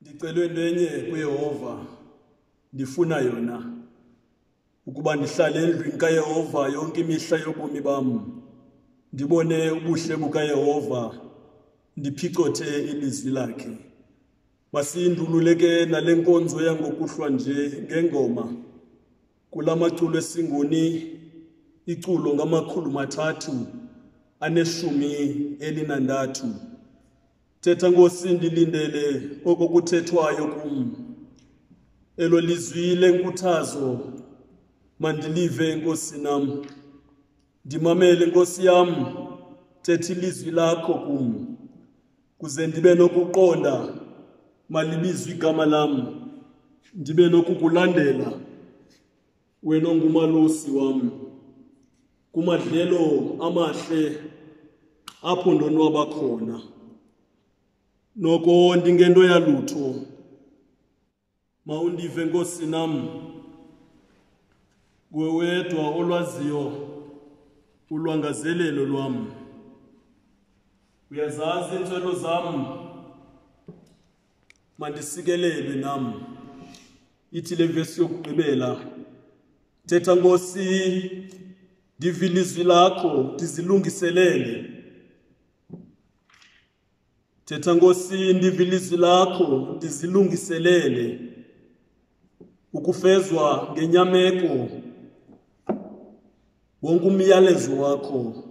Ndicelwe lenye kuYehova ndifuna yona ukuba ndihlale endlwini kaYehova yonke imihla yobomi bam, ndibone ubuhle bukaYehova, ndiphicothe ilizwi lakhe. Masindululeke nale nkonzo yangokuhlwa nje ngengoma kula maculo esinguni iculo ngamakhulu mathathu aneshumi elinandathu. Thetha Nkosi ndilindele okukuthethwayo kum, elo lizwi lenkuthazo mandilive Nkosi nam. Ndimamele Nkosi yam, thetha ilizwi lakho kum, kuze ndibe nokuqonda malibizwe igama lam, ndibe nokukulandela wena ongumalusi wam. Kumadlelo amahle apho ndonwaba khona, noko ndingento yalutho. Mawundive Nkosi nam, kuwe wedwa olwaziyo ulwangazelelo lwam. Uyazazi iintswelo zam, mandisikelelwe nam. Ithi le vesi yokugqibela, thetha Nkosi ndive ilizwi lakho ndizilungiselele. Thetha Nkosi ndive ilizwi lakho ndizilungiselele, ukufezwa ngenyameko wonke umyalezo wakho.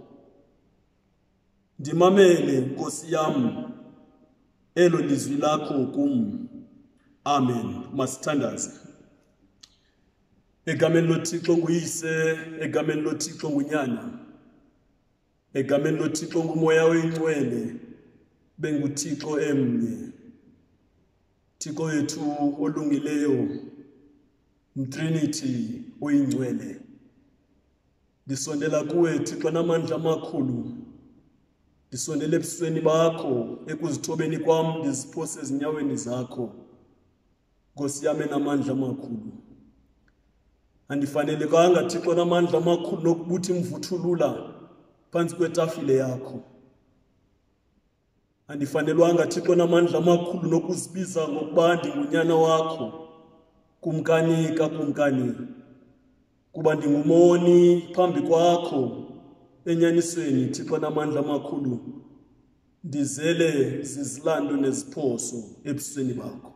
Ndimamele Nkosi yam, elo lizwi lakho kum. Amen. Masithandaze. Egameni loThixo nguyise, egameni loThixo ngunyana, egameni loThixo ngumoya oyingcwele, benguThixo emnye. Thixo wethu olungileyo, mTrinity oyingcwele. Ndisondela kuwe Thixo namandla amakhulu, ndisondela ebusweni bakho, ekuzithobeni kwam ndiziphose ezinyaweni zakho. Nkosi yam enamandla amakhulu, andifanelekanga Thixo namandla amakhulu nokubuthi imvuthulula phantsi kwetafile yakho. Andifanelwanga Thixo namandla amakhulu nokuzibiza ngokuba ndingunyana wakho, kumkani kakumkani, kuba ndingumoni phambi kwakho. Enyanisweni Thixo namandla amakhulu, ndizele zizilando neziphoso ebusweni bakho.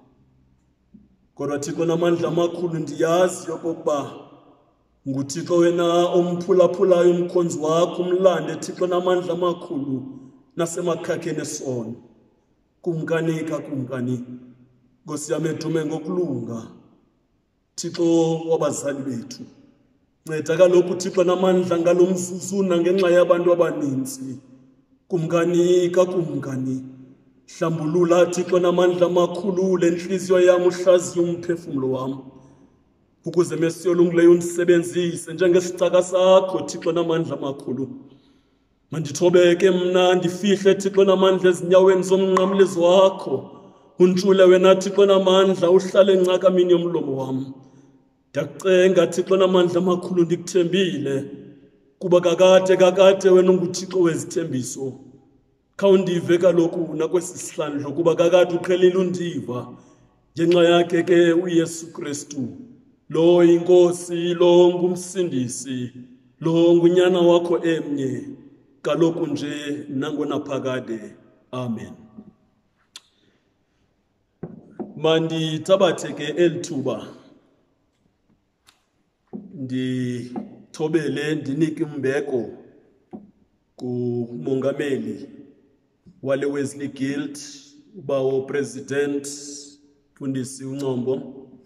Kodwa Thixo namandla amakhulu, ndiyazi okokuba nguThixo wena omphulaphulayo umkhonzi wakho, umlande Thixo namandla amakhulu nasemakhakheni esono, kumkani kakumkani. Nkosi yam edume ngokulunga, Thixo wabazali bethu, nceda kaloku Thixo namandla ngalo mzuzu nangenxa yabantu abaninzi, kumkani kakumkani. Hlambulula Thixo namandla amakhulu le ntliziyo yam, uhlaziye umphefumlo wam, ukuze Mesiya olungileyo undisebenzise njengesicaka sakho Thixo namandla amakhulu. Mandithobeke mna ndifihle Thixo namandla ezinyaweni zomnqamlezo wakho, untshule wena Thixo namandla, uhlale engcakamini yomlomo wam. Ndiyakucenga Thixo namandla amakhulu, ndikuthembile kuba kakade wena unguThixo wezithembiso. Khawundive kaloku nakwesi sihlandlo, kuba kakade uqhelile undiva. Ngenxa yakhe ke uYesu Kristu, lo inkosi, lo ngumsindisi, lo ngunyana wakho emnye, kaloku nje nangona phakade. Amen. Mandithabathe ke elithuba ndithobele, ndinike imbeko kumongameli wale Wesley Guild, ubawo president Mfundisi uNcombo.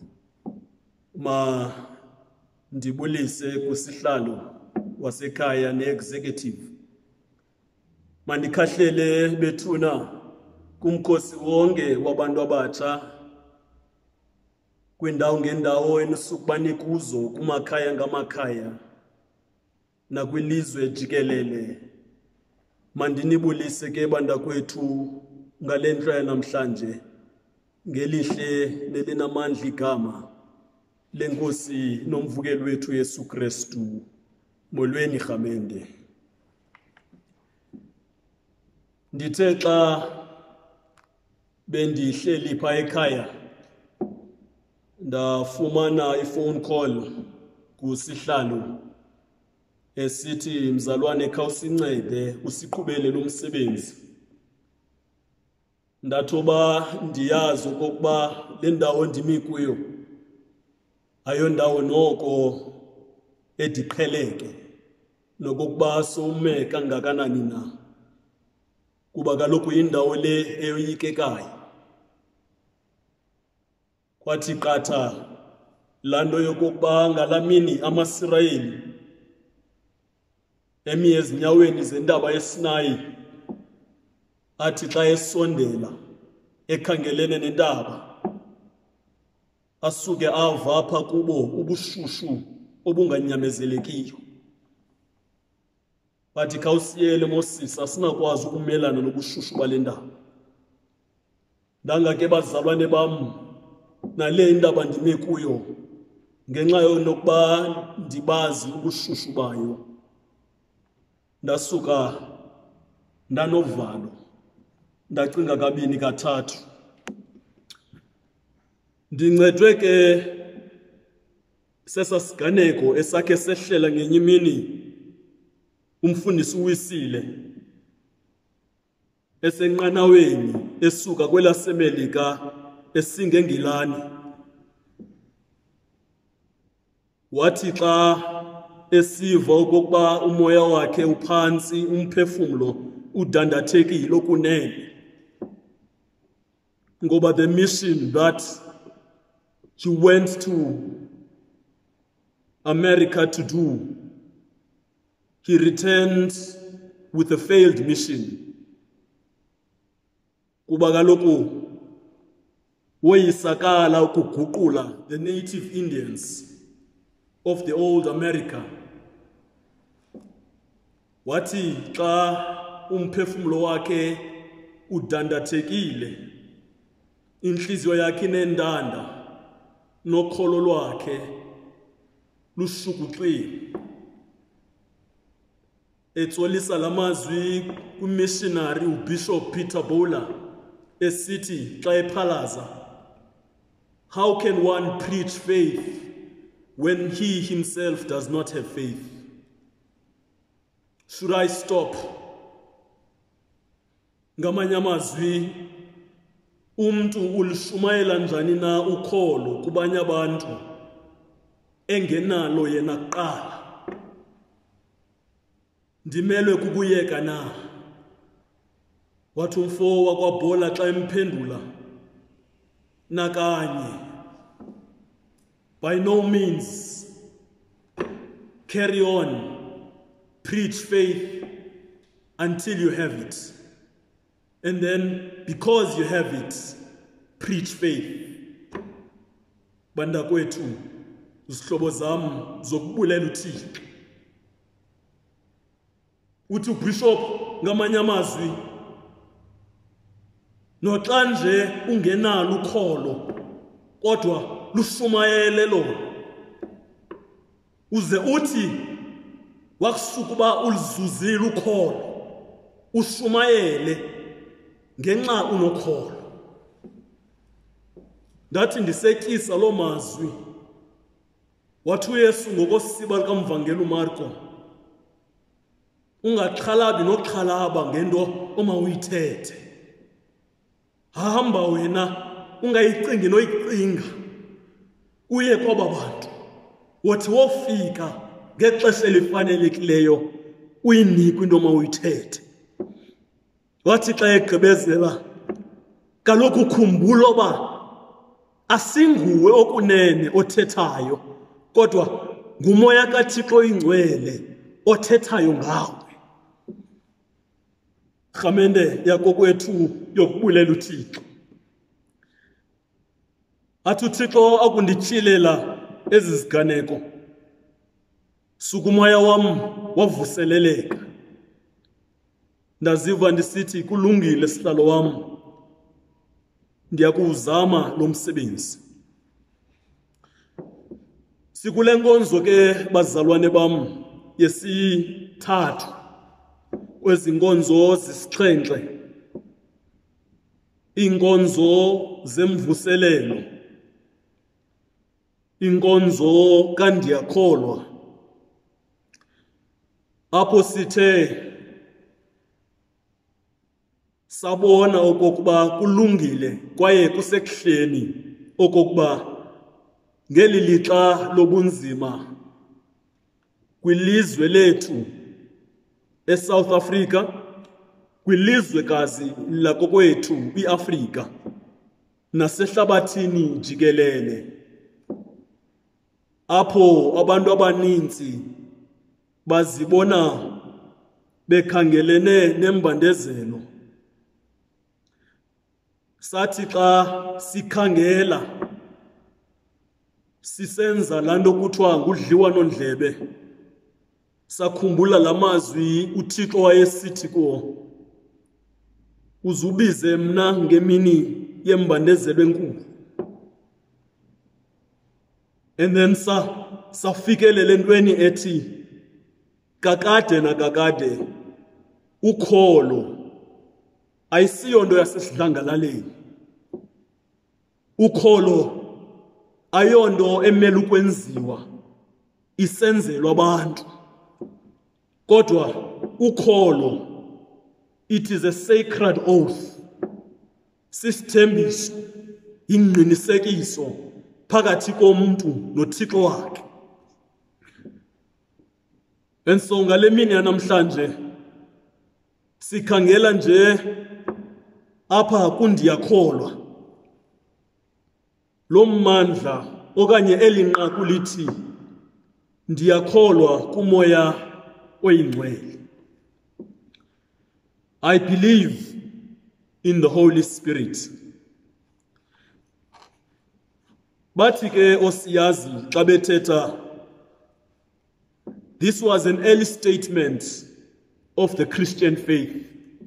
Ndibulise kusihlalo wasekhaya ne-executive. Mandikhahlele bethuna kumkhosi wonke wabantu abatsha kwindawo ngendawo enisukuba kuzo, kumakhaya ngamakhaya nakwilizwe jikelele. Mandinibulise ke bantakwethu ngale nto yanamhlanje, ngelihle nelinamandla igama lenkosi nomvukeli wethu Yesu Kristu. Molweni rhamende. Ndithe xa bendihleli pha ekhaya ndafumana iphone call kusihlalo esithi mzalwane khawusincede usiqhubele lo msebenzi. Ndathoba ndiyazi okokuba le ndawo ndimi kuyo ayondawo noko ediqheleke nokokuba sowume kangakanani na, kuba kaloku indawo le eyoyikekayo. Kwathi qatha laa nto yokokuba ngalamini amaSirayeli emi ezinyaweni zentaba yeSinayi athi xa esondela ekhangelene nentaba asuke ava apha kubo ubushushu obunganyamezelekiyo. Bathi khawusiyele Moses, asinakwazi ukumelana nobushushu bale ndaba. Ndanga ke bazalwane bam, nale indaba ndime kuyo ngenxa yokuba ndibazi ubushushu bayo, ndasuka ndanovalo, ndacinga kabini kathathu. Ndincedwe ke sesasiganeko esakhe sehlela ngenye imini umfundisi uWisile esenqanaweni esuka kwelaseMelika esinge eNgilani. Wathi xa esiva okokuba umoya wakhe uphantsi, umphefumlo udandathekile okunene, ngoba the mission that he went to America to do, he returned with a failed mission. Kuba kaloku woyisakala ukuguqula the native Indians of the old America. Wathi xa umphefumlo wakhe udandathekile, inhliziyo yakhe inendanda, nokholo lwakhe lushukuxile, etsolisa lamazwi kumissionary uBishop Peter Bowler esithi xa ephalaza, how can one preach faith when he himself does not have faith? Should I stop? Ngamanye amazwi, umntu ulishumayela njani na ukholo kubanye abantu engenalo yena kuqala? Ndimelwe kukuyeka na? Wathi umfo wakwaBhola xa emphendula, nakanye, by no means, carry on, preach faith until you have it. And then, because you have it, preach faith. Banda kwethu, zihlobo zam zokubulela uThixo. Uthi uBishop ngamanye amazwi, noxa nje ungenalo ukholo, kodwa lushumayele lona. Uze uthi wakusuka uba ulizuzile ukholo, ushumayele ngenxa unokholo. Ndathi ndisetyisa loo mazwi, wathi uYesu ngokosiba likamvangeli uMarko, ungaxhalabi noxhalaba ngento omawuyithethe. Hamba wena, ungayicingi noyicinga, uye kwaba bantu. Wathi wofika ngexesha elifanelekileyo uyinikwe into omawuyithethe. Wathi xa egqibezela, kaloku khumbula uba asinguwe okunene othethayo, kodwa ngumoya kaThixo oyingcwele othethayo ngawe. Rhamente yakokwethu yokubulela uThixo. Athi uThixo akundityhilela ezi ziganeko, suka umoya wam wavuseleleka. Ndaziva ndisithi kulungile sihlalo wam, ndiyakuwuzama lo msebenzi. Sikule nkonzo ke bazalwane bam yesithathu kwezi nkonzo zisixhenxe inkonzo zemvuselelo, inkonzo kandiyakholwa, apho sithe sabona okokuba kulungile kwaye kusekuhleni okokuba ngeli lixa lobunzima kwilizwe lethu eSouth Africa, kwilizwekazi lakokwethu iAfrika nasehlabathini jikelele, apho abantu abaninzi bazibona bekhangelene nembandezelo. Sathi xa sikhangela sisenza lanto kuthiwa ngudliwanondlebe, sakhumbula lamazwi uThixo wayesithi kuwo, uzubize mna ngemini yembandezelo enkulu. And then safikelela entweni ethi kakade nakakade ukholo ayisiyonto yasesidlangalaleni. Ukholo ayonto emele ukwenziwa isenzelwa abantu, kodwa ukholo, it is a sacred oath, sisithembiso, ingqinisekiso phakathi komuntu noThixo wakhe. And so ngale mini yanamhlanje sikhangela nje apha kundiyakholwa, lo mmandla okanye elinqaku lithi ndiyakholwa kumoya oyingcwele. I believe in the Holy Spirit. Bathi ke osiyazi xa bethetha, this was an early statement of the Christian faith.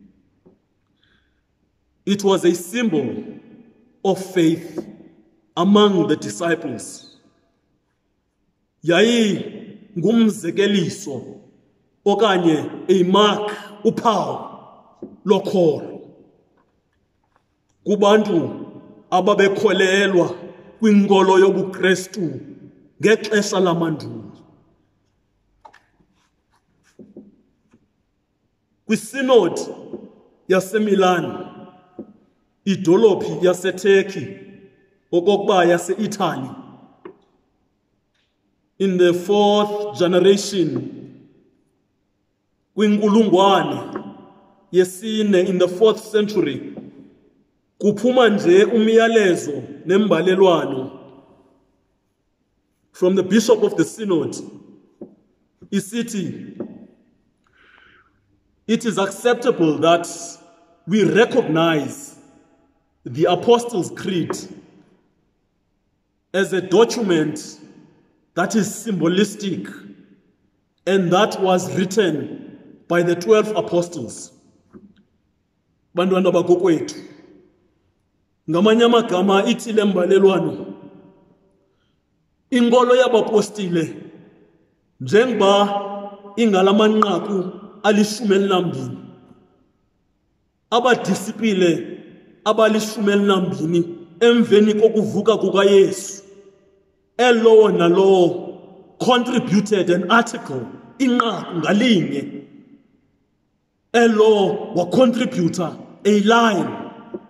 It was a symbol of faith among the disciples. Yayi ngumzekeliso okanye a mark, uphawu lokholo kubantu ababekholelwa kwinkolo yobuKristu ngexesha lamandulo. Kwisinodi yaseMilan, idolophi yaseTurkey okokuba yase-Italy, in the 4th generation, kwinkulungwane yesine, in the 4th century, kuphuma nje umyalezo nembalelwano from the bishop of the synod isithi, it is acceptable that we recognize the Apostles' Creed as a document that is symbolistic and that was written by the 12 apostles. Bantwana bakokwethu, ngamanye amagama ithi le mbalelwano, inkolo yabapostile njengoba ingalamanqaku ali-12, abadisipile abali-12 emveni kokuvuka kukaYesu, elowo nalowo contributed an article, inqaku ngalinye, elowo wacontributor a line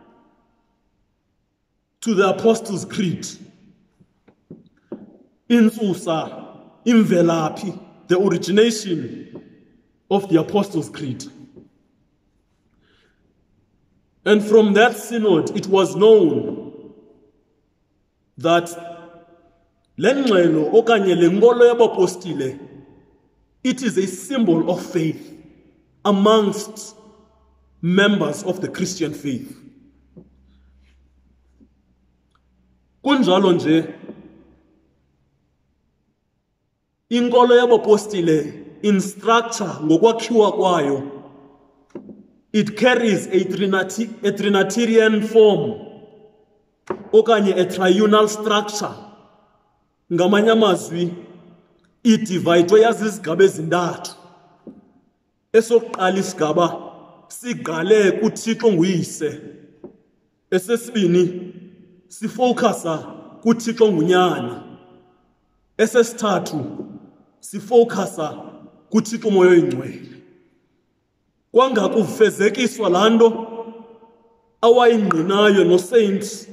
to the Apostles' Creed. Insusa, imvelaphi, the origination of the Apostles' Creed. And from that synod, it was known that lengxelo okanye lenkolo yabapostile, it is a symbol of faith amongst members of the Christian faith. Kunjalo nje, inkolo yabapostile in structure ngokwakhiwa kwayo, it carries a Trinitarian form okanye a triunal structure. Ngamanye amazwi idivayidwe yazizigaba ezintathu. Esokuqala isigaba siqale kuThixo nguyise, Esesibini sifocusa kuThixo ngunyana. Esesithathu sifocusa kuThixo Moya Oyingcwele. Kwangakufezekiswa laa nto awayingqinayo noSaint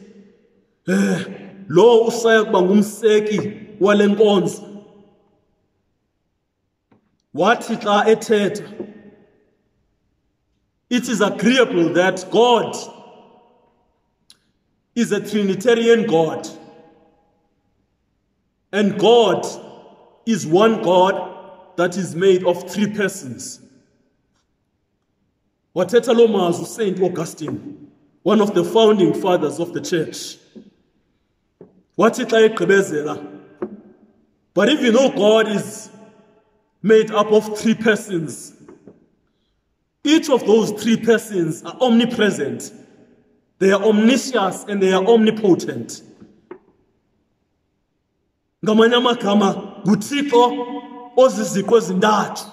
lo usaya kuba ngumseki wale nkonzo. Wathi xa ethetha, it is agreeable that God is a Trinitarian God, and God is one God that is made of three persons. Wathetha lo mazwi Saint Augustine, one of the founding fathers of the church. Wathi xa egqibezela, but even though God is made up of three persons, each of those three persons are omnipresent. They are omniscious and they are omnipotent. Ngamanye amagama nguThixo oziziko ezintathu,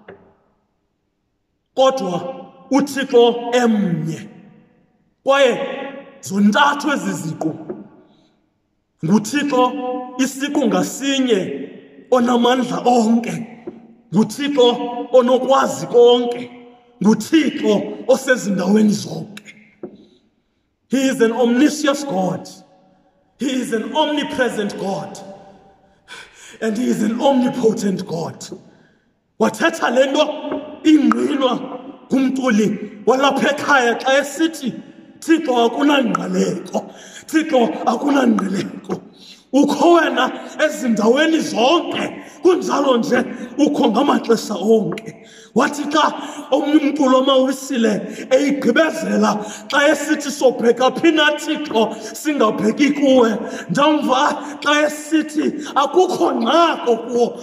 kodwa uThixo emnye. Kwaye zontathu eziziko nguThixo isiku ngasinye onamandla onke, nguThixo onokwazi konke, nguThixo osezindaweni zonke. He is an omniscient God. He is an omnipresent God. And he is an omnipotent God. Wathetha le nto ingqinwa kumculi walapha ekhaya xa esithi Thixo akunangqaleko, Thixo akunangqaleko. Ukho wena ezindaweni zonke, kunjalo nje ukho ngamaxesha onke. Wathi xa omnye umculo omawisile eyigqibezela xa esithi sobheka phi na Thixo singabheki kuwe, ndamva xa esithi akukho ngqako kuwo,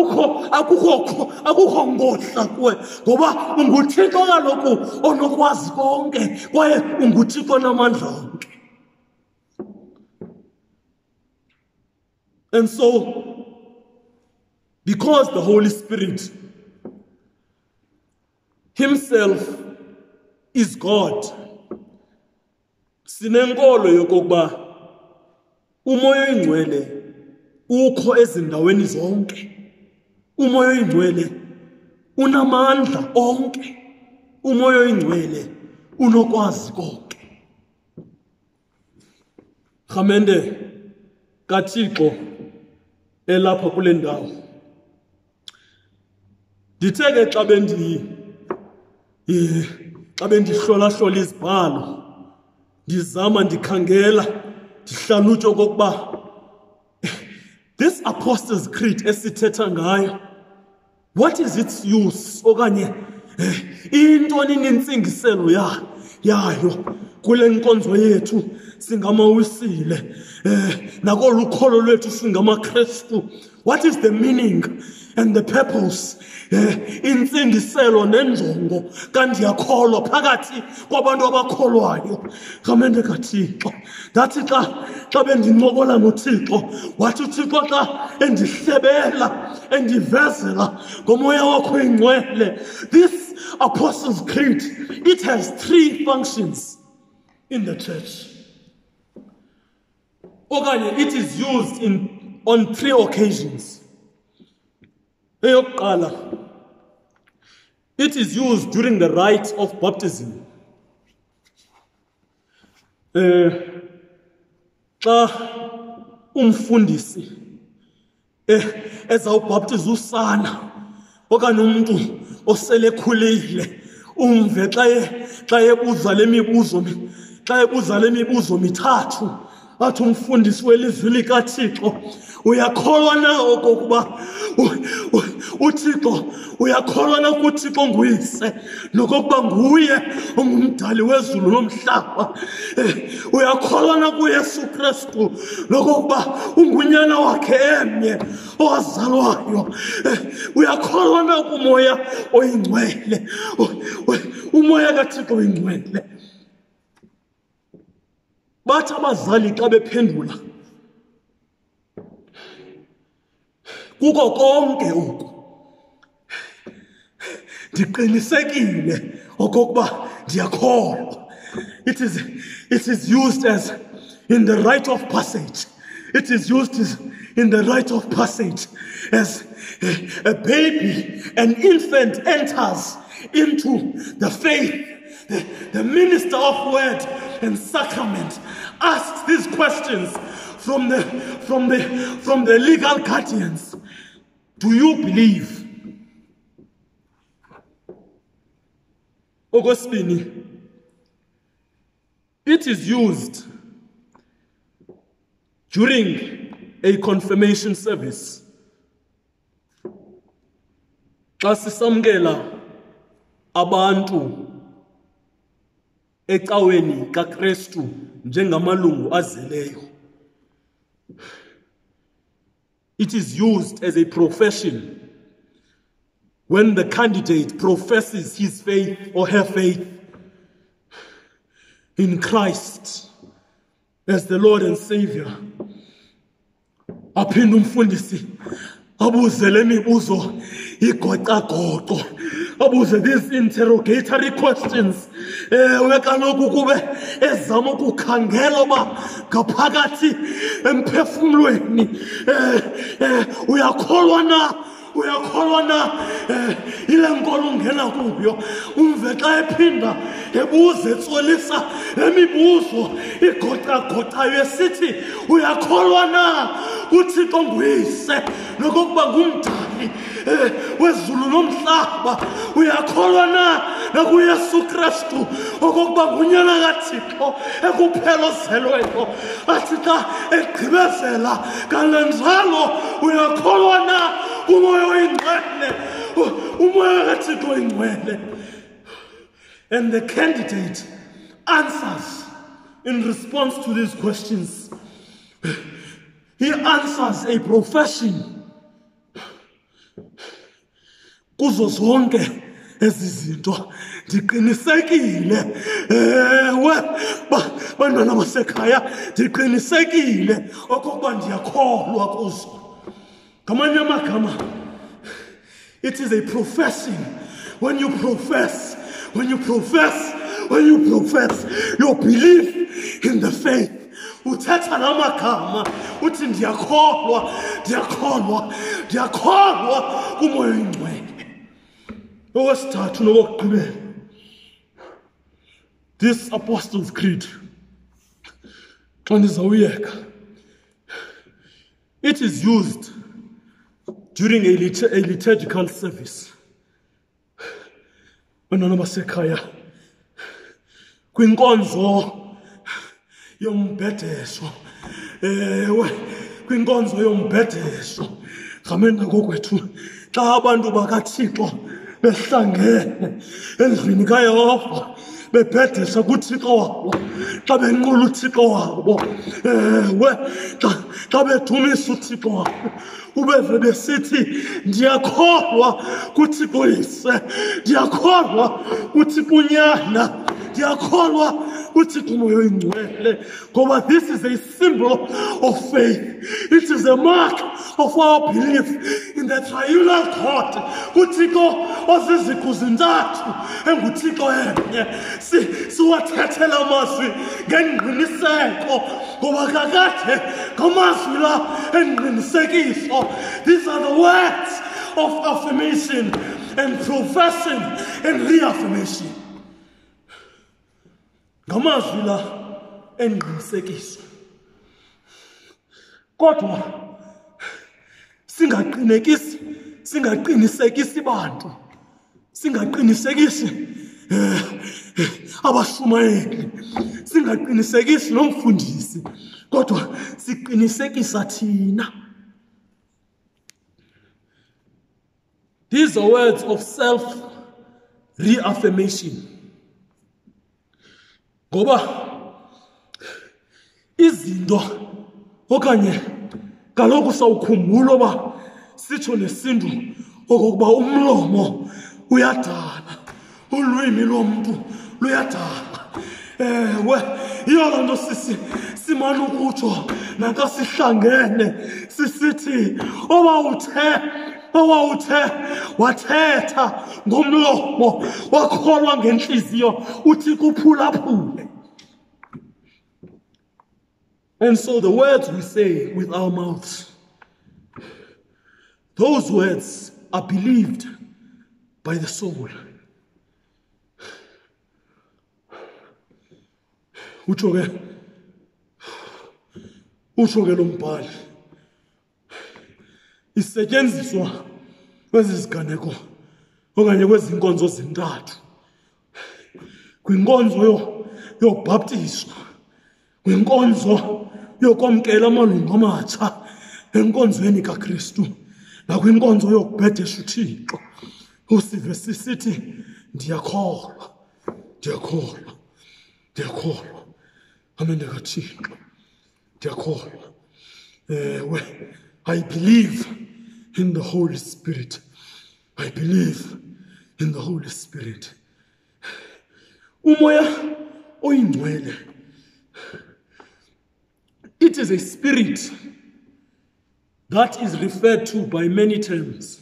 akukho ngohla kuwe, ngoba unguThixo kaloku onokwazi konke kwaye unguThixo onamandla onke. And so, because the Holy Spirit himself is God, sinenkolo yokokuba uMoya Oyingcwele ukho ezindaweni zonke. uMoya Oyingcwele unamandla onke. uMoya Oyingcwele unokwazi konke. Rhamende kaThixo elapha kule ndawo. Ndithe ke xa bendihlola izibhalo, ndizama ndikhangela, ndihlalutya okokuba this Apostles' Creed esithetha ngayo, what is its use? Okanye intoni intsingiselo yayo kule nkonzo yethu singamawisile, nakolu kholo lwethu singamaKristu. What is the meaning and the purpose? Intsingiselo nenjongo kandiyakholwa phakathi kwabantu abakholwayo. Rhamende kaThixo, ndathi xa bendincokola noThixo, wathi uThixo xa endihlebela endivezela ngomoya wakho oyingcwele, this Apostles' Creed, it has three functions in the church. Okanye it is used on three occasions. Eyokuqala, it is used during the rite of baptism. Xa umfundisi ezawubhaptiza usana okanye umuntu osele khulile, umve xa ebuza le mibuzo mithathu, athi umfundisi welizwi likaThixo, uyakholwa na okokuba uThixo, uyakholwa na kuThixo nguyise, nokokuba nguye ongumdali wezulu nomhlaba, uyakholwa na kuYesu Kristu, nokokuba ungunyana wakhe emnye owazalwayo, uyakholwa na kuMoya Oyingcwele, uMoya kaThixo Oyingcwele. Bathi abazali xa bephendula, kuko konke oku ndiqinisekile okokuba ndiyakholwa, it is used as in the rite of passage. It is used in the rite of passage as a baby, an infant enters into the faith. The minister of word and sacrament asks these questions from the legal guardians. Do you believe? Okwesibini, it is used during a confirmation service. Xa sisamkela abantu ecaweni kaKristu njengamalungu azeleyo. It is used as a profession when the candidate professes his faith or her faith in Christ as the Lord and Savior. Aphinda umfundisi abuze le mibuzo igoqagoqo, abuze these interrogatory questions. Kaloku kube ezama ukukhangela uba ngaphakathi emphefumlweni uyakholwa na ile nkolo ungena kuyo. Umve xa ephinda ebuze etsolisa emibuzo igoqagoqayo esithi uyakholwa na uThixo nguyise nokokuba ngumdali wezulu nomhlaba. Uyakholwa na nakuYesu Kristu okokuba ngunyana kaThixo ekuphelozelweyo. Athi xa egqibezela kananjalo uyakholwa na umoya oyingcwele, umoya kaThixo oyingcwele. And the candidate answers in response to these questions. He answers a profession kuzo zonke ezi zinto. Ndiqinisekile bantwana basekhaya, ndiqinisekile okokuba ndiyakholwa kuzo. Ngamanye amagama, it is a profession. When you profess your belief in the faith, uthetha namagama uthi ndiyakholwa kumoya oyingcwele. Okwesithathu nokokugqibela, this Apostles' Creed, xa ndizawuyeka, it is used during a liturgical service. Bantwana basekhaya, kwinkonzo yombhedesho, kwinkonzo yombhedesho ngamena kokwethu, xa abantu bakaThixo behlangene endlwini kaYehova bebhedesha kuThixo wabo, xa benqula uThixo wabo, xa bedumisa uThixo wabo, ubeve besithi ndiyakholwa kuThixo Yise, ndiyakholwa kuThixo Unyana, ndiyakholwa kuThixo Moya Oyingcwele. Ngoba this is a symbol of faith. It is a mark of our belief in the triunal God. uThixo oziziqu zintathu enguThixo enye. Siwathethela amazwi ngengqiniseko ngoba kakade ngamazwi la engqinisekiso. These are the words of affirmation and profession and reaffirmation. Ngamazwi la engqinisekiso. Kodwa singaqinisekisi bantu, singaqinisekisi abashumayeli, singaqinisekisi nomfundisi, kodwa siqinisekisa thina. These are words of self-reaffirmation. Ngoba izinto okanye kaloku sawukhumbula uba sitsho nesintu okokuba umlomo uyadala, ulwimi lomntu luyadala. Yiyo laa nto simane ukutsho nanka sihlangene sisithi oba uthe owawuthe wathetha ngomlomo wakholwa ngenhliziyo uthi kuphulaphule. And so the words we say with our mouths, those words are believed by the soul. Utsho ke lo mbhali isetyenziswa kwezi ziganeko okanye kwezi nkonzo zintathu. Kwinkonzo yobhaptismo, kwinkonzo yokwamkela amalungu amatsha enkonzweni kaKristu, nakwinkonzo yokubhedesha uThixo. Usive sisithi ndiyakholwa, ndiyakholwa, ndiyakholwa. Amende kaThixo, ndiyakholwa. I believe in the Holy Spirit. I believe in the Holy Spirit. Umoya oyingcwele, it is a spirit that is referred to by many terms.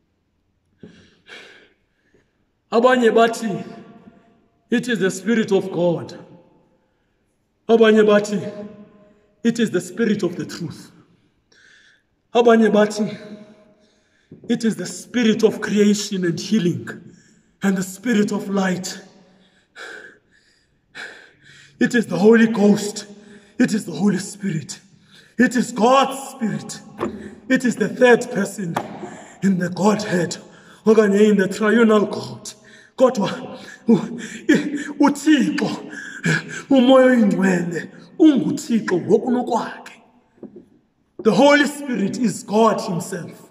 Abanye bathi it is the Spirit of God. Abanye bathi it is the Spirit of the truth. Abanye bathi it is the Spirit of creation and healing and the Spirit of light. It is the Holy Ghost. It is the Holy Spirit. It is God's Spirit. It is the third person in the Godhead, okanye in the triunal God. Kodwa uThixo, umoya oyingcwele unguThixo ngokunokwakhe. The Holy Spirit is God himself.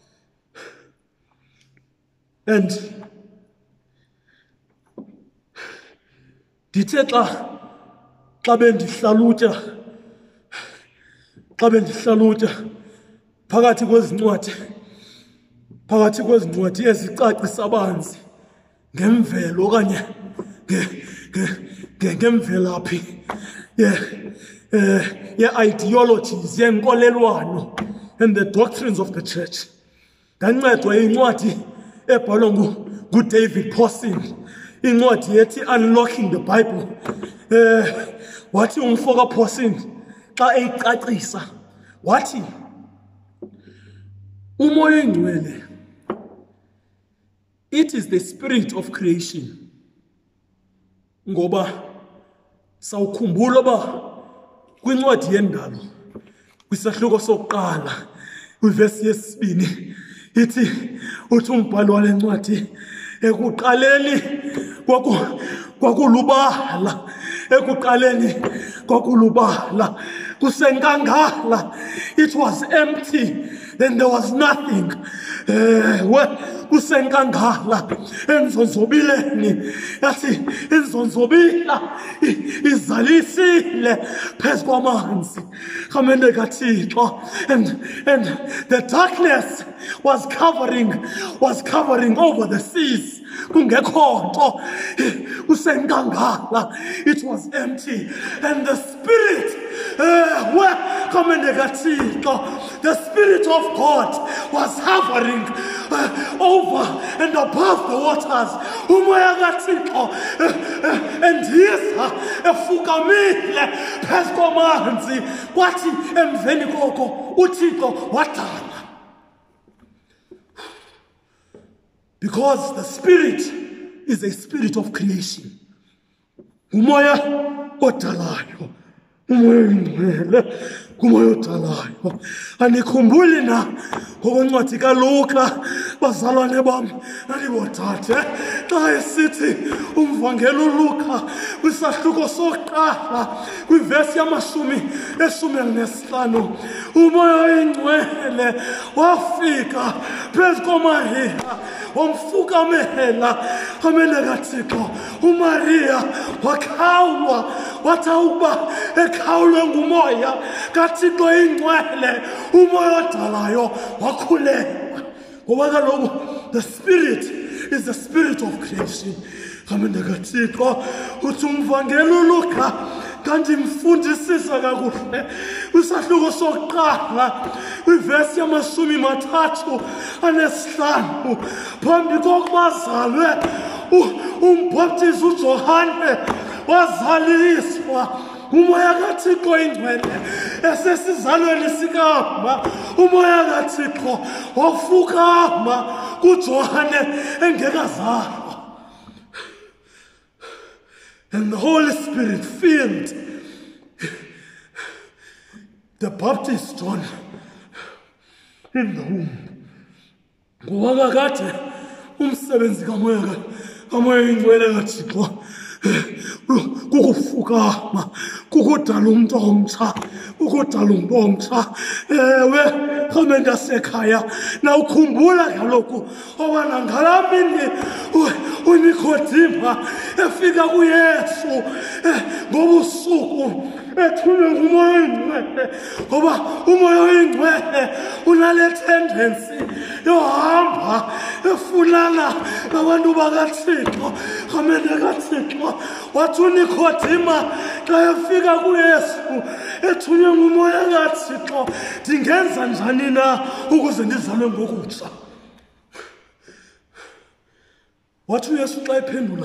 And ndithe xa bendihlalutya phakathi kwezincwadi ezicacisa abanzi ngemvelo okanye ngemvelaphi ye-ideologies yenkolelwano and the doctrines of the church. Ndancedwa incwadi ebhalwe nguDavid Pawson, incwadi ethi Unlocking the Bible. Wathi umfo kaPawson xa eyicacisa wathi umoya oyingcwele, it is the spirit of creation. Ngoba sawukhumbula uba kwincwadi yendalo kwisahluko sokuqala kwivesi yesibini uthi umbhali wale ncwadi ekuqaleni kwakulubala, ekuqaleni kwakulubala, kusenkangala. It was empty, then there was nothing. Kusenkangala, enzonzobileni, yathi inzonzobila izalisile phezu kwamanzi. Kamende kaThixo, and the darkness was covering over the seas. Kungekho nto, kusenkangala. It was empty, and the Spirit, the Spirit of God was hovering over and above the waters. Umoya kaThixo endiza efukamile phezu kwamanzi. Kwathi emveni koko uThixo wadala. Because the Spirit is a spirit of creation. Umoya odalayo, umoya oyingcwele, umoya odalayo. Anikhumbuli na ngokwencwadi kaLuka, bazalwane bam nanibotate, xa esithi umvangeli uLuka kwisahluko sokuqala kwivesi yama-15, umoya oyingcwele wafika phezu koMariya wamfukamela. Amene kaThixo, uMariya wakhawulwa, wathi ukuba ekhawulwe ngumoya kaThixo oyingcwele, umoya odalayo wakhulelwa. Ngoba kaloku the Spirit is the spirit of creation. Amene kaThixo, uthi umvangeli uLuka kanti mfundisisa kakuhle kwisahluko sokuqala kwivesi ya35 phambi kokuba azalwe umbhaptizi uJohane wazaliswa umoya kaThixo ingcwele esesizalweni sikama umoya kaThixo wafukama kuJohane engekazalwa. And the Holy Spirit filled the Baptist John in the womb. Ngoba kakade umsebenzi kamoya ingcwele kaThixo kukufukama kukudala umuntu omtsha ewe khamenda sekhaya na ukhumbula kaloku obana ngalamini uNikodima efika kuYesu ngobusuku ethunywe ngumoya oyingcwele ngoba umoya oyingcwele unale tendency yohamba efunana nabantu bakaThixo khamenda kaThixo wathi uNikodima xa efika kuYesu ethunywe ngumoya kaThixo ndingenza njani na ukuze ndizalwe ngokutsha. Wathi uYesu xa ephendula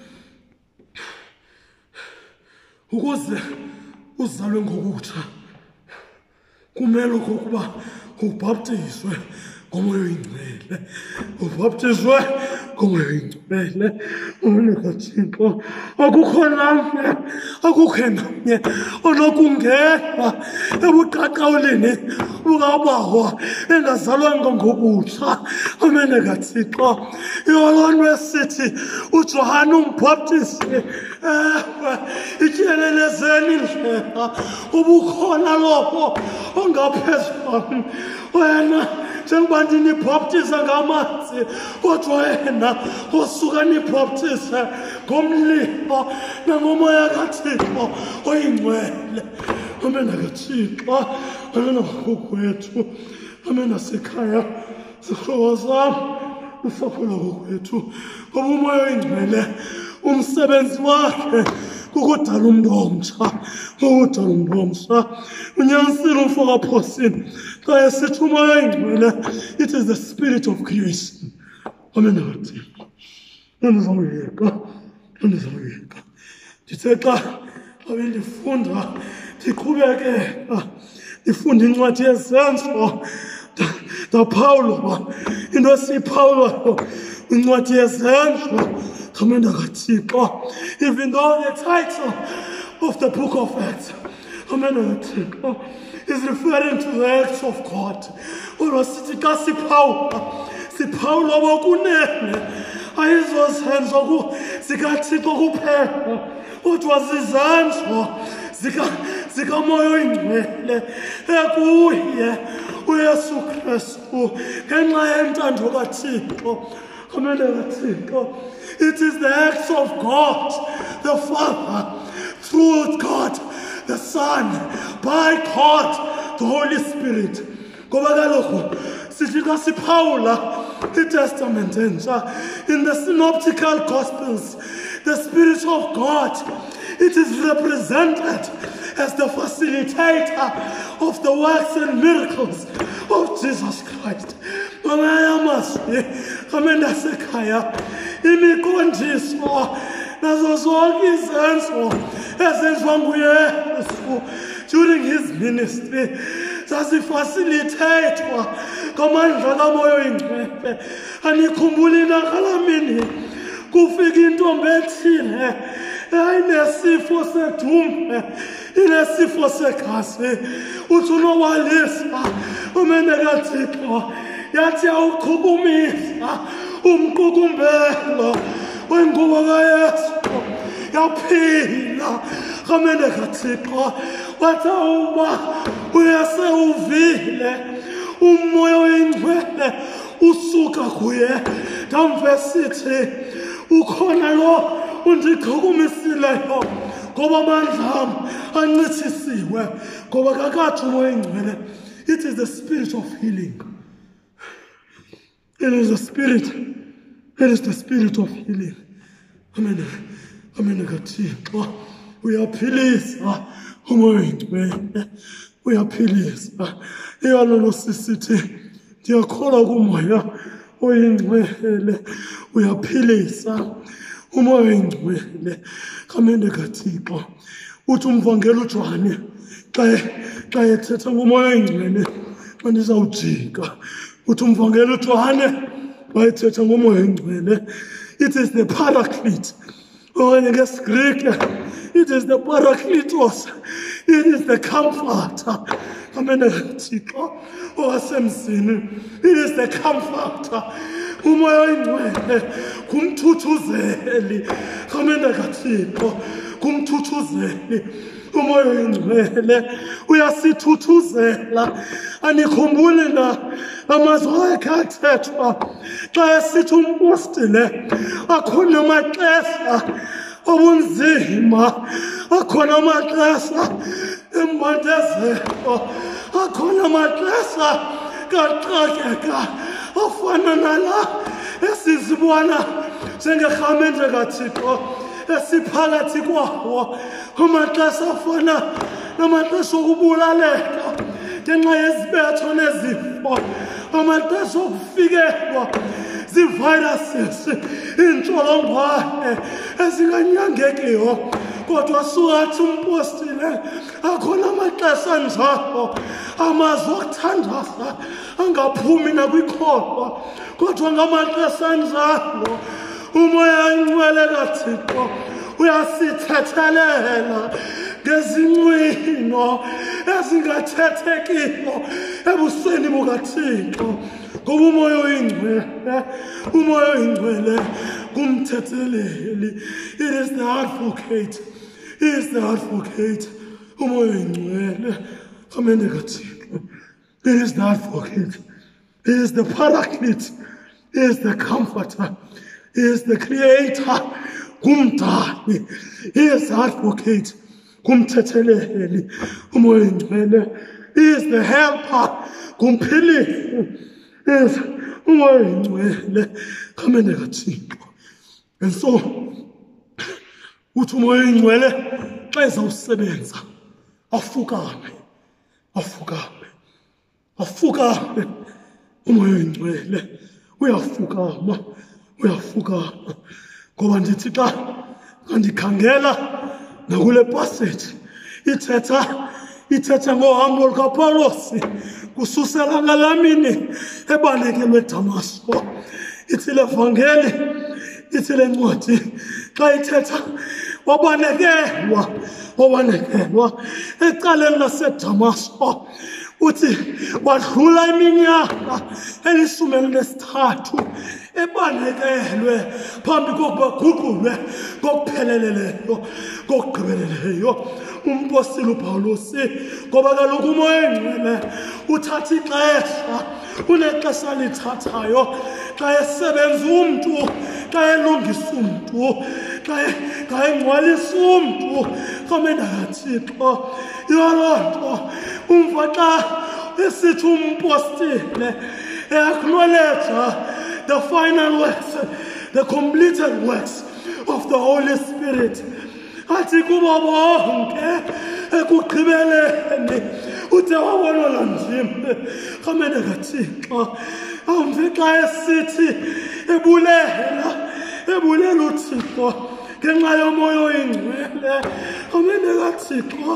ukuze uzalwe ngokutsha kumele ukuba ubhaptizwe ngomoya oyingcwele ubhaptizwe ngomoya oyingcwele uNikodima akukho namnye onokungena ebuqaqawuleni bukabawa engazalwanga ngokutsha. Amene kaThixo yolonto esithi uJohane umbhaptizi ityelelezeni indlela ubukhona lobo ongaphezulu wena njengoba ndinibhaptiza ngamanzi kodwa yena osuka nibhaptize ngomlilo nangomoya kaThixo oyingcwele. Amena kaThixo amena kokwethu amena sekhaya sihlobo sami usapho lwakokwethu ngoba umoya oyingcwele umsebenzi wakhe kukudala umuntu omtsha unyanisile umfo kaPhosini xa esithi umoya oyingcwele it is the spirit of creation. Amena kaThixo ndizawuyeka ndithe xa abe ndifunda ndiqhubekeka ndifunda incwadi yezenzo ndapawulo into esiyipawulayo incwadi yezenzo. Amena kaThixo even though the title of the book of Acts amena kaThixo is referring to the acts of God kodwa sithi xa sipawula bokunene ayizozenzo zikaThixo kuphela kodwa zizenzo zikamoya oyingcwele ekuye uYesu Kristu ngenxa yentando kaThixo. Amena kaThixo it is the acts of God the Father through God the Son by God the Holy Spirit. Ngoba kaloku sithi xa siphawula iTestament entsha in the synoptical gospels the Spirit of God it is represented as the facilitator of the works and miracles of Jesus Christ. Amaya mazwi amenda sekhaya imiqondiso nazo zonke izenzo ezenziwa nguYesu during his ministry zazifacilitatewa ngamandla kamoya oyingcwele. Anikhumbuli nakalamini kufika intombi ethile inesifo sedumbe inesifo segazi uthi unowalisa amene kaThixo yathi awuqhukumisa umqukumbelo wengubo kaYesu yaphila. Amene kaThixo wathi uba uyasewuvile umoya oyingcwele usuka kuye ndamva sithi ukhona lo undiqhukumisileyo ngoba amandla am ancithisiwe ngoba kakade umoya oyingcwele. It is the spirit of healing. It is the spirit of healing. Amen kaThixo uyaphilisa umoya oyingcwele uyaphilisa iyalolo sisithi ndiyakholwa kumoya oyingcwele uyaphilisa umoya oyingcwele kamende kaThixo uthi umvangeli uJohane xa ethetha ngomoya oyingcwele xa ndizawujika uthi umvangeli uJohane xa ethetha ngomoya oyingcwele it is the paraclete okanye ngesiGreek it is the parakletos it is the comforter kamende kaThixo owasemzini it is the comforter umoya oyingcwele kumthuthuzeli kamende kaThixo kumthuthuzeli umoya oyingcwele uyasithuthuzela anikhumbuli na amazwi akhe athethwa xa esithi umpostile akhona amaxesha obunzima akhona amaxesha embandezelo akhona amaxesha kaxakeka afana nala esizibona njengerhamente kaThixo esiphakathi kwawo amaxesha afana namaxesha okubulaleka ngenxa yezibetho nezifo amaxesha okufikelwa ziviruses intsholongwane ezinganyangekiyo kodwa sukathi umpostile akhona amaxesha anjalo amazwi okuthandaza angaphumi nakwikholwa kodwa ngamaxesha anjalo umoya oyingcwele kaThixo uyasithethelela ngezincwino ezingathethekiyo ebusweni bukaThixo ngoba umoya oyingcwele kumthetheleli it is the advocate umoya oyingcwele kamende kaThixo it is the advocate it is the paraclete it is the comforter he is the creator kumdali he is the advocate kumthetheleli umoya oyingcwele he is the helper kumphilisi is umoya oyingcwele kamende kaThixo and so uthi umoya oyingcwele xa ezawusebenza afukame umoya oyingcwele uyafukama ngoba ndithi xa ndikhangela nakule passage ithetha ngohambo lukaPawulos kususela ngalaa mini ebalekelwe eDamasko ithi le vangeli ithi le ncwadi xa ithetha wabanekelwa ecaleni laseDamasko uthi wadlula iminyaka 13 ebanekelwe phambi kokuba guqulwe kokupheleleyo kokugqibeleleyo umpostile uPawulos ngoba kaloku umoya oyingcwele uthatha ixesha unexesha lithathayo xa esebenza umntu xa elungisa umntu xa engcwalisa umntu kamende kaThixo yiloo nto umva xa esithi umpostile acknowledge the final works the completed works of the Holy Spirit athi kubo bonke ekugqibeleni uthe wabonwa ndim kamende kaThixo awumve xa esithi ebulela uThixo ngenxa yomoya oyingcwele kamende kaThixo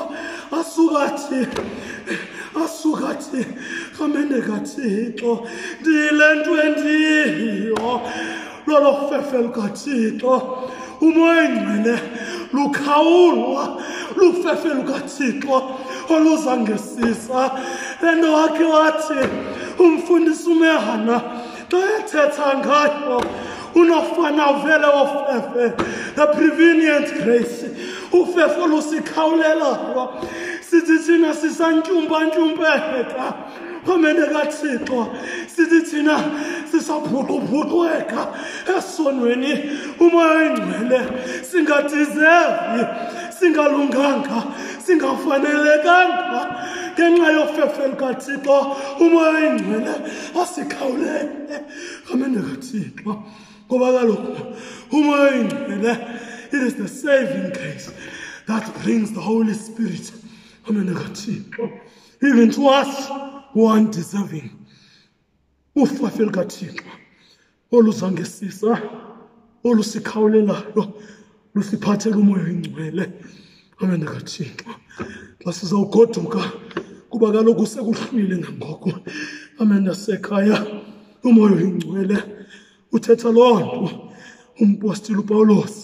asukathi kamende kaThixo ndile nto endiyo lolo fefe lukaThixo umoya oyingcwele lukhawulwa lufefe lukaThixo oluzangesisa lento wakhe wathi umfundisi uMehana xa ethetha ngayo unofana vele ofefe the prevenient grace ufefe lusikhawulelayo sithi thina sisantyumpantyumpeka kamende kaThixo sithi thina sisabhuqubhuqeka esonweni umoya oyingcwele singadeserve singalunganga singafanelekanga ngenxa yofefe lukaThixo umoya oyingcwele asikhawulele kamende kaThixo ngoba kaloku umoya oyingcwele it is the saving grace that brings the Holy Spirit. Amen. Even to us who are undeserving. Ufafel kaThixo oluzangesisa olusikhawulelayo lusiphathela umoya oyingcwele. Amen kaThixo. Xa sizawugoduka kuba kaloku sekuhlwile ngangoko. Amen nasekhaya umoya oyingcwele uthetha loo nto umpostile uPawulos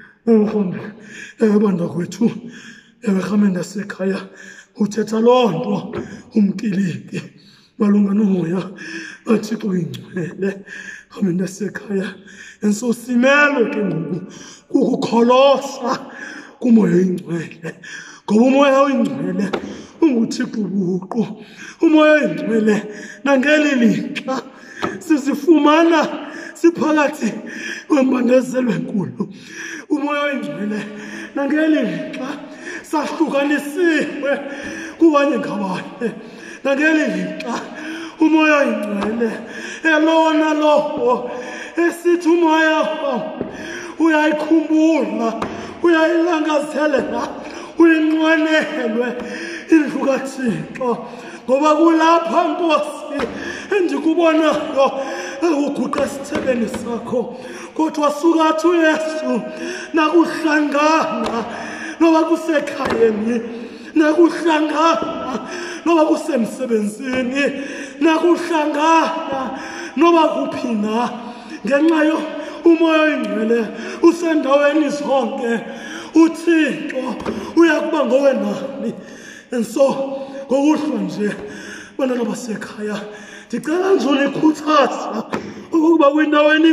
ebanda kwethu amen nasekhaya uthetha loo nto umkiliki malunga nomoya kaThixo oyingcwele. Amen nasekhaya. And so simelwe ke ngoku kukukholosa kumoya oyingcwele ngoba umoya oyingcwele unguThixo buqu. Umoya oyingcwele nangeli lixa sizifumana siphakathi kwembandezelo enkulu. Umoya oyingcwele nangeli lixa sahlukanisiwe kubanye ngabanye. Nangeli lixa umoya oyingcwele elona lowo esithi umoya uyayikhumbula uyayilangazelela uyinqwenelwe indlu kaThixo ngoba kulapha Nkosi endikubonayo akuguqa esithebeni sakho kodwa sukathi uYesu nakuhlangana noba kusekhayeni nakuhlangana noba kusemsebenzini nakuhlangana noba kuphi na ngenxa umoya oyingcwele usendaweni zonke. uThixo uyakuba ngowenani. And so ngokuhlwa nje bantwana basekhaya ndicela nje unikhuthaza ukuba kwindaweni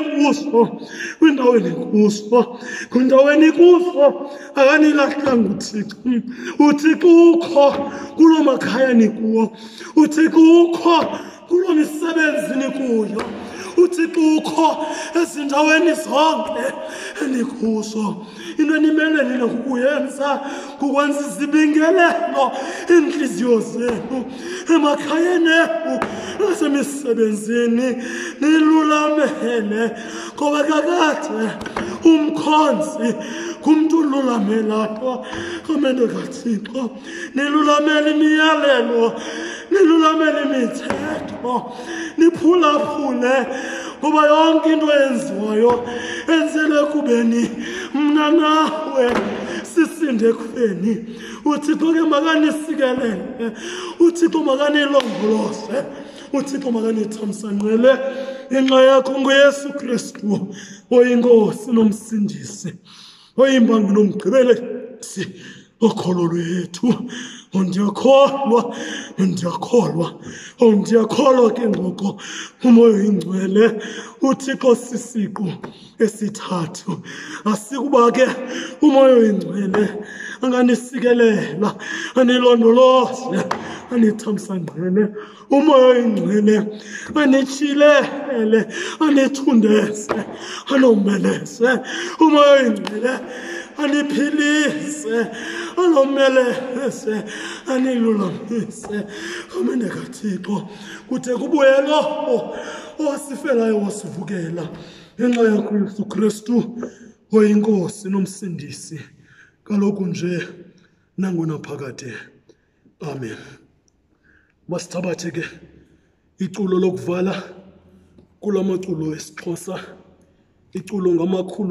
kuso akanilahlanga uThixo. uThixo ukho kuloo makhaya nikuwo. uThixo ukho kuloo misebenzi nikuyo. uThixo ukho ezindaweni zonke enikuzo. Into enimele nina kukuyenza kukwenza izibingelelo iinhliziyo zenu emakhayeni enu nasemisebenzini nilulamele ngoba kakade umkhonzi ngumntu ululamelayo. Amen kaThixo. nilulamele imiyalelo nilulamele imithetho niphulaphule ngoba yonke into eyenziwayo enzele kubeni mna nawe sisinde ekufeni. uThixo ke makanisikelele. uThixo makanilondoloze. uThixo makanithamsanqele. inxa yakho nguYesu Kristu oyinkosi nomsindisi oyimbangi nomgqibelesi okholo lwethu. ndiyakholwa ke ngoko umoya oyingcwele uThixo sisiqu esithathu. asikuba ke umoya oyingcwele anganisikelela anilondoloze anithamsanqele. umoya oyingcwele anitshilele anithundeze anomeleze. umoya oyingcwele aniphilise anomeleze anilulamise. Amen kaThixo. kude kubuye lowo owasifelayo wasivukela ngenxa yakho Yesu Kristu oyinkosi nomsindisi kaloku nje nangona phakade. Amen. Masithabathe ke iculo lokuvala kulamaculo esiXhosa. iculo ngamakhulu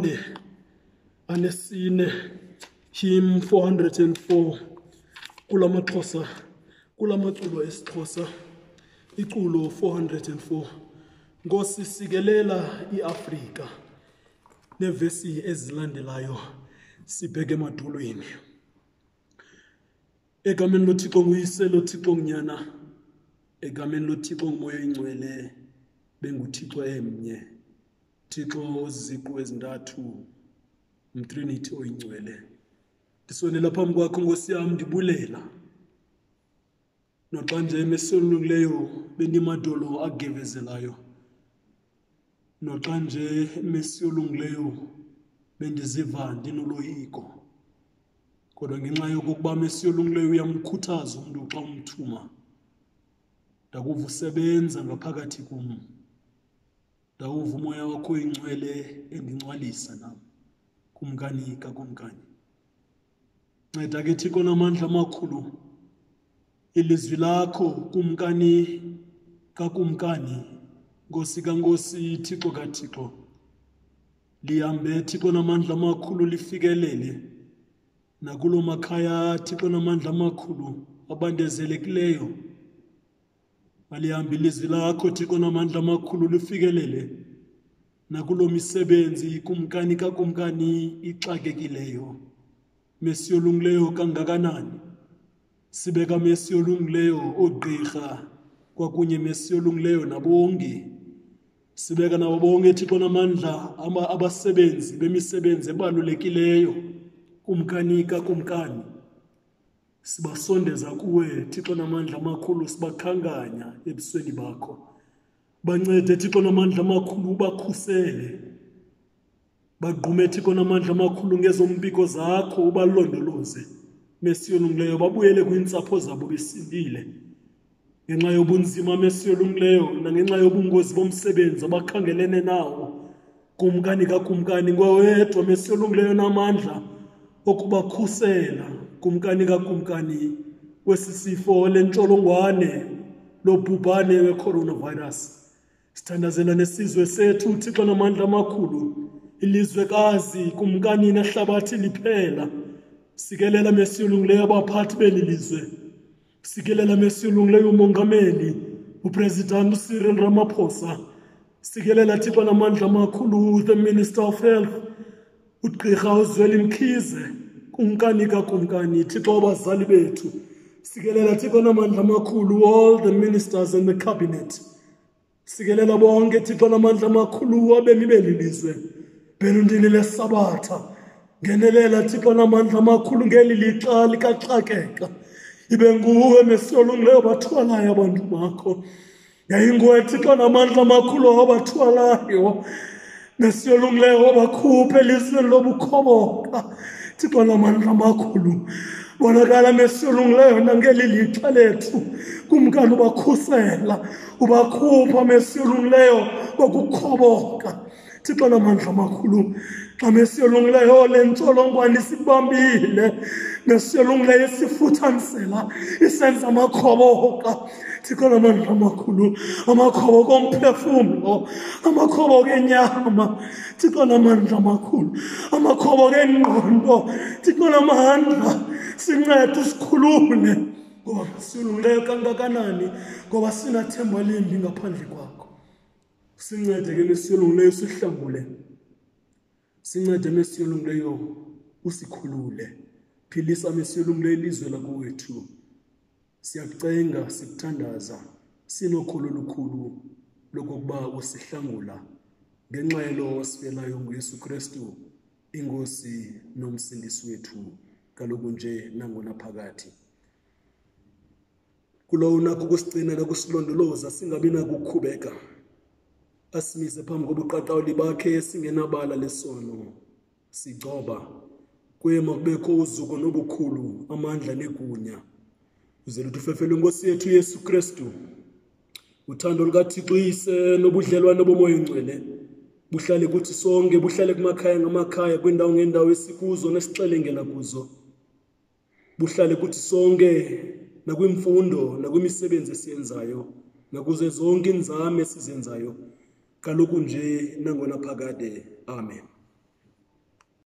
404 hymn 404 kulamaXhosa kulamaculo esiXhosa. iculo 404 Nkosi sikelela iAfrika. nevesi ezilandelayo sibheke emadolweni. egameni loThixo nguyise loThixo ngunyana egameni loThixo ngumoya oyingcwele benguThixo emnye. Thixo oziziqu ezintathu umtrinity oyingcwele. ndisonela phambi kwakho Nkosi yami ndibulela. noxa nje emesolungileyo bendimadolo agevezelayo. noxa nje emesolungileyo bendiziva ndinoloyiko. kodwa ngenxa yokokuba emesolungileyo uyamkhuthaza umuntu xa umthuma. ndakuva usebenza ngaphakathi kum. ndawuva umoya wakho oyingcwele endingcwalisa nam kumkanika kumkani. nceda ke Thixo namandla amakhulu ilizwi lakho kumkani kakumkani Nkosi kaNkosi Thixo kaThixo lihambe Thixo namandla amakhulu lifikelele nakulo makhaya Thixo namandla amakhulu abandezelekileyo alihambe ilizwi lakho Thixo namandla amakhulu lifikelele nakulo misebenzi kumkani kakumkani ixakekileyo mesiyolungileyo kangakanani sibeka mesiyolungileyo ogqirha kwakunye mesiyolungileyo nabongi sibeka nabo bonke Thixo namandla abasebenzi bemisebenzi ebalulekileyo kumkani kakumkani sibasondeza kuwe Thixo namandla amakhulu sibakhanganya ebusweni bakho bancede Thixo namandla amakhulu ubakhusele bagqume Thixo namandla amakhulu ngezombiko zakho ubalondoloze mesiyolungileyo babuyele kwiintsapho zabo besindile ngenxa yobunzima mesiyolungileyo nangenxa yobungozi bomsebenzi abakhangelene nawo kumkani kakumkani ngowedwa mesiyolungileyo namandla okubakhusela kumkani kakumkani wesisifo lentsholongwane lobhubhane we-coronavirus sithandazela nesizwe sethu Thixo namandla amakhulu ilizwekazi kumkani nehlabathi liphela sikelela mesiyolungileyo abaphathi beli lizwe sikelela mesiyolungileyo umongameli upresident Cyril Ramaphosa sikelela Thixo namandla amakhulu the Minister of Health uGqirha uZweli Mkhize kumkani kakumkani Thixo abazali bethu sikelela Thixo namandla amakhulu all the ministers and the cabinet sikelela bonke Thixo namandla amakhulu abemi beli lizwe belundini lesabatha ngenelela Thixo namandla amakhulu ngeli lixa likaxakeka ibe nguwe mesiyolungileyo bathwalayo abantu bakho yayinguwe Thixo namandla amakhulu abathwalayo mesiyolungileyo bakhuphe elizweni lobukhoboka Thixo namandla amakhulu bonakala mesiyolungileyo nangeli lixa lethu kumkani ubakhusela ubakhupha mesiyolungileyo kokukhoboka Thixo namandla amakhulu xa mesiyolungileyo le ntsholongwane isibambile mesiyolungileyo isifuthanisela isenza amakhoboka Thixo namandla amakhulu amakhoboka omphefumlo amakhoboka enyama Thixo namandla amakhulu amakhoboka engqondo Thixo namandla sincede sikhulule ngoba mesiyolungileyo kangakanani ngoba sinathemba limbi ngaphandle kwakho sincede ke mesiyolungileyo sihlangule sincede mesiyolungileyo usikhulule philisa mesiyolungileyo ilizwe lakowethu siyakucenga sikuthandaza sinokholo lukhulu lokuba usihlangula ngenxa yelo wasifelayo nguYesu Kristu inkosi nomsindisi wethu kaloku nje nangona phakathi kulo unakho kusigcina nokusilondoloza singabi nakukhubeka asimise phambi kobuqaqawuli bakhe singenabala lesono sigcoba kuye makubekho uzuko nobukhulu amandla negunya uze luthufefele inkosi yethu Yesu Kristu uthando lukaThixo Yise nobudlelwane bomoya ongcwele buhlale kuthi sonke buhlale kumakhaya ngamakhaya kwindawo ngendawo esikuzo nesixelengela kuzo buhlale kuthi sonke nakwimfundo nakwimisebenzi esiyenzayo nakuze zonke inzame esizenzayo kaloku nje nangona phakade amen.